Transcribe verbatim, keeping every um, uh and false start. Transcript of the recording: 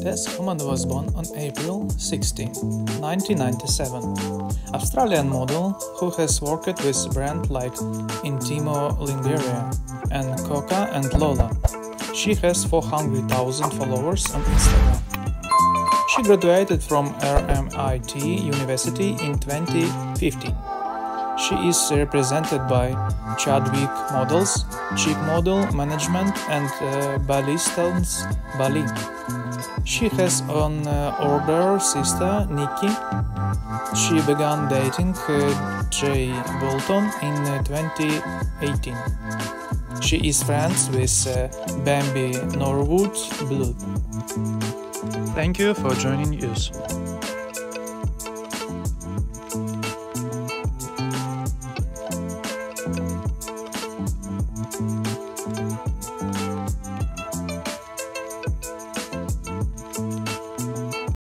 Tess Homann was born on April sixteenth, nineteen ninety-seven. Australian model who has worked with brands like Intimo Lingerie and Coca and Lola. She has four hundred thousand followers on Instagram. She graduated from R M I T University in twenty fifteen. She is represented by Chadwick Models, Chic Model Management and uh, Ballistons Bali. She has an uh, older sister, Nikki. She began dating uh, Jay Bolton in uh, twenty eighteen. She is friends with uh, Bambi Norwood Blood. Thank you for joining us.